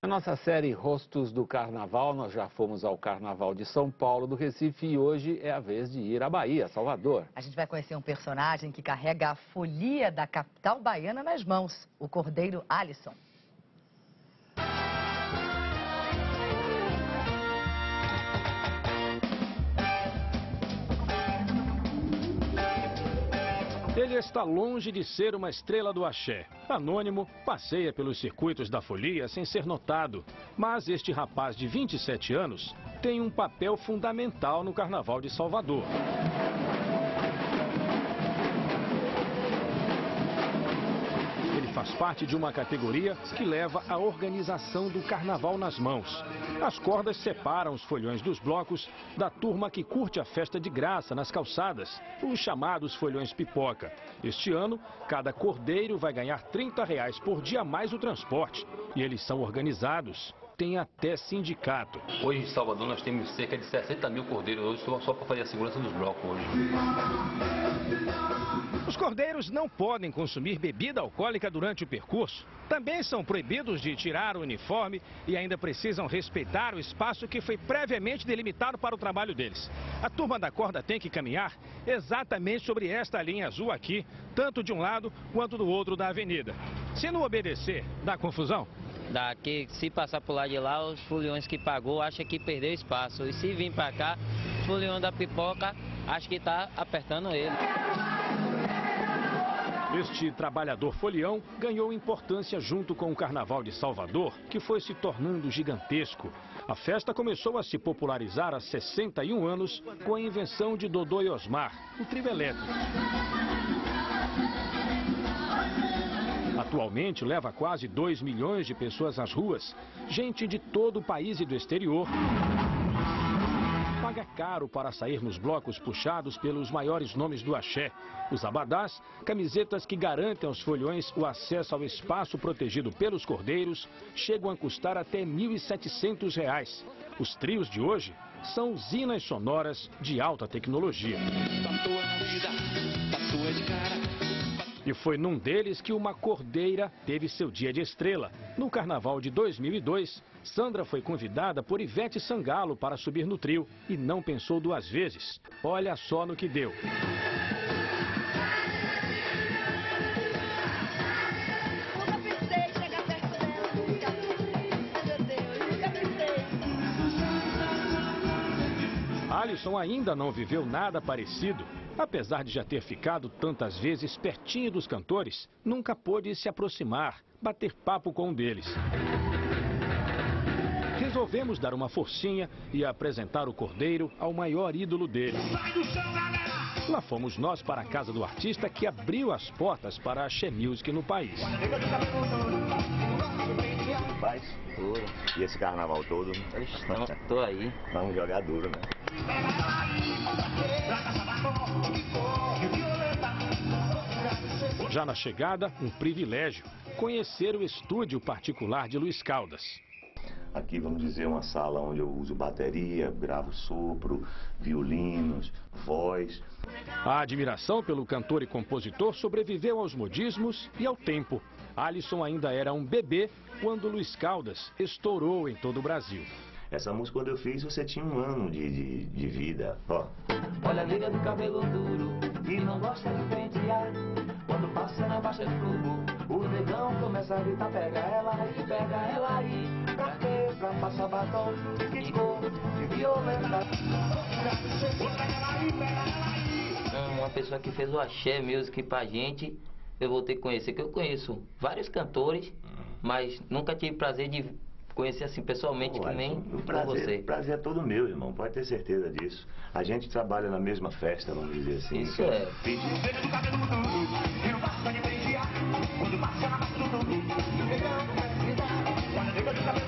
Na nossa série Rostos do Carnaval, nós já fomos ao Carnaval de São Paulo, do Recife, e hoje é a vez de ir à Bahia, Salvador. A gente vai conhecer um personagem que carrega a folia da capital baiana nas mãos, o cordeiro Alisson. Ele está longe de ser uma estrela do axé. Anônimo, passeia pelos circuitos da folia sem ser notado. Mas este rapaz de 27 anos tem um papel fundamental no Carnaval de Salvador. Ele faz parte de uma categoria que leva a organização do Carnaval nas mãos. As cordas separam os folhões dos blocos da turma que curte a festa de graça nas calçadas, os chamados folhões pipoca. Este ano, cada cordeiro vai ganhar R$30 por dia mais o transporte. E eles são organizados. Tem até sindicato. Hoje em Salvador nós temos cerca de 60 mil cordeiros hoje só para fazer a segurança dos blocos hoje. Os cordeiros não podem consumir bebida alcoólica durante o percurso. Também são proibidos de tirar o uniforme e ainda precisam respeitar o espaço que foi previamente delimitado para o trabalho deles. A turma da corda tem que caminhar exatamente sobre esta linha azul aqui, tanto de um lado quanto do outro da avenida. Se não obedecer, dá confusão? Daqui, se passar por lá de lá, os foliões que pagou acham que perdeu espaço. E se vir para cá, os foliões da pipoca acham que está apertando ele. Este trabalhador folião ganhou importância junto com o Carnaval de Salvador, que foi se tornando gigantesco. A festa começou a se popularizar há 61 anos com a invenção de Dodô e Osmar, o trio elétrico. Atualmente leva quase 2 milhões de pessoas às ruas, gente de todo o país e do exterior. Paga caro para sair nos blocos puxados pelos maiores nomes do axé. Os abadás, camisetas que garantem aos folhões o acesso ao espaço protegido pelos cordeiros, chegam a custar até R$1.700. Os trios de hoje são usinas sonoras de alta tecnologia. E foi num deles que uma cordeira teve seu dia de estrela. No Carnaval de 2002, Sandra foi convidada por Ivete Sangalo para subir no trio e não pensou duas vezes. Olha só no que deu. Alisson ainda não viveu nada parecido. Apesar de já ter ficado tantas vezes pertinho dos cantores, nunca pôde se aproximar, bater papo com um deles. Resolvemos dar uma forcinha e apresentar o cordeiro ao maior ídolo dele. Lá fomos nós para a casa do artista que abriu as portas para a Axé Music no país. Rapaz, e esse carnaval todo? Tô aí. Vamos jogar duro, né? Já na chegada, um privilégio, conhecer o estúdio particular de Luiz Caldas. Aqui, vamos dizer, uma sala onde eu uso bateria, gravo sopro, violinos, voz. A admiração pelo cantor e compositor sobreviveu aos modismos e ao tempo. Alisson ainda era um bebê quando Luiz Caldas estourou em todo o Brasil. Essa música, quando eu fiz, você tinha 1 ano de vida. Ó. Olha a nega do cabelo duro e não gosta de pentear. Quando passa na baixa de fogo, o negão começa a gritar: pega ela aí, pega ela aí. Pra quê? Pra passar batom, que cor de violenta. Uma pessoa que fez o axé music pra gente, eu vou ter que conhecer, que eu conheço vários cantores, mas nunca tive prazer de conhecer assim pessoalmente, que nem você. O prazer é todo meu, irmão, pode ter certeza disso. A gente trabalha na mesma festa, vamos dizer assim. Isso é. Quando passa na baixa do